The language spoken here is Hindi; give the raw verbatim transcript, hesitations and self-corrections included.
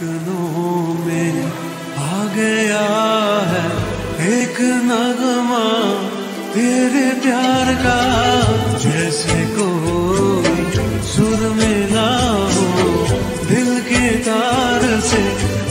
धड़कनों में आ गया है एक नगमा तेरे प्यार का, जैसे कोई सुर मिला हो दिल के तार से।